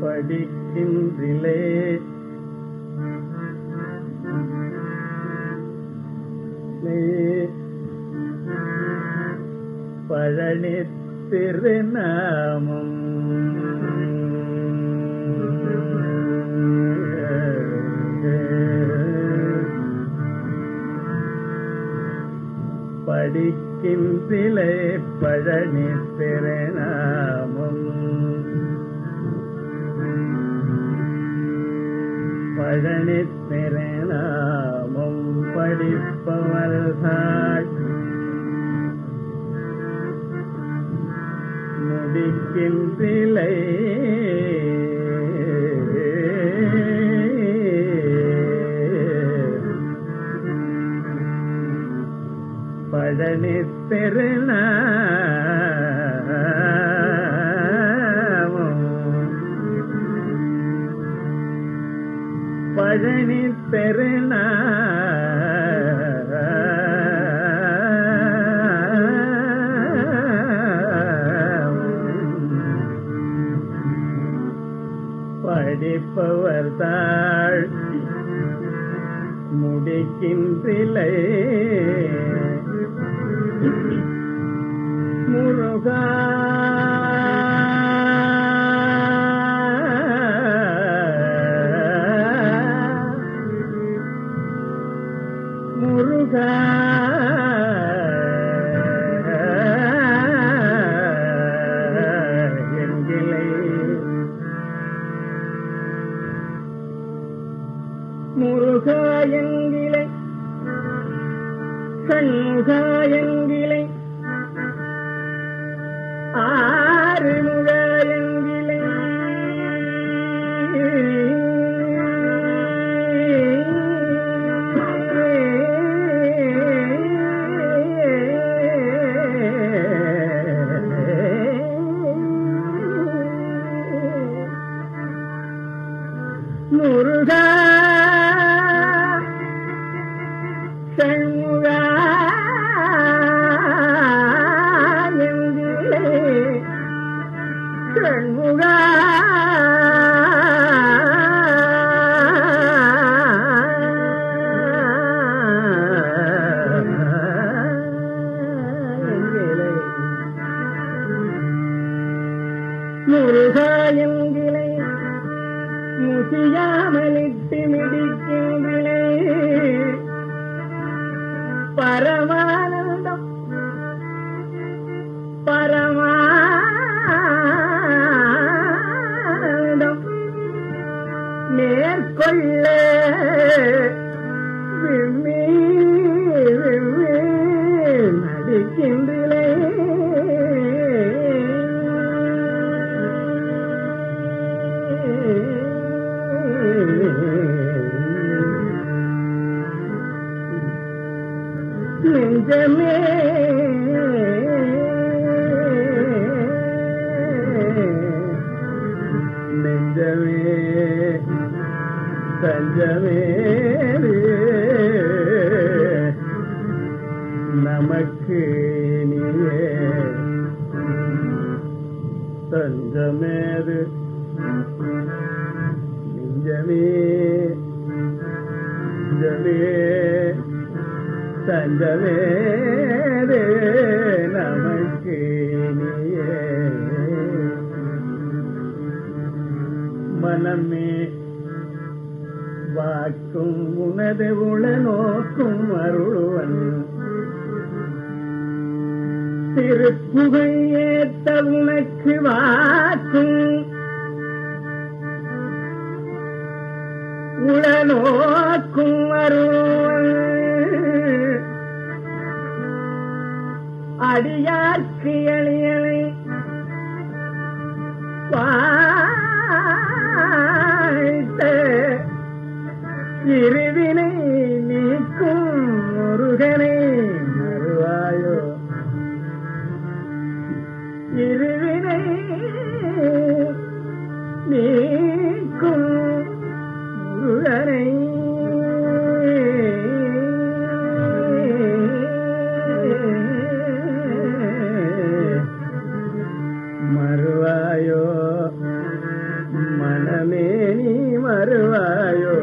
படிக்கின்றிலே பழனி திருநாமம் படிக்கின்றிலே பழனி திருநாமம் பழனி திருநாமம் படிப்பவர்கள் முடிக்கின்றிலை பழனி திருநாமம் பழனி படிப்பவர் தாழ் முடிக்கின்றிலை முருகா முருகா முருகாயங்கிலை சண்முகாயங்கிலை ஆறுமுகாயங்கிலை முருகா சண்முகா முருகாயங்கிலை முசியாமலிட்டு மிதிக்கின்றிலே பரமானந்தம் பரமானந்தம் மேற்கொள்ள விம்மி விம்மி நடிக்கின்றிலே நெஞ்சமே நெஞ்சமே தஞ்சமே நமக்கு நீயே தஞ்சமேது நெஞ்சமே நெஞ்சமே தஞ்சமேது நமக்கு நீயே மனமே வாக்கும் உனது உள நோக்கும் அருள்வன் திருப்புகழ் ஏத்த உனக்கு வாக்கும் உள நோக்கும் அருள்வன் அடியார்க்கு எளியலை வாழ்த்த இருவினை நீக்கும் முருகனை மறுவாயோ இருவினை நீக்கும் முருகனை மறுவாயோ மன மேனி மறுவாயோ